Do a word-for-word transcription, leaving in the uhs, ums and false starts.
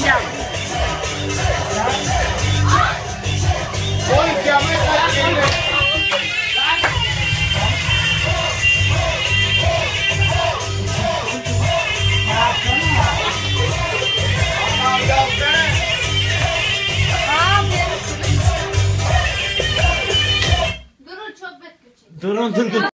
yapacağım. Oy kıyamet bekleyin. Durun çok bekletecek. Durun durun.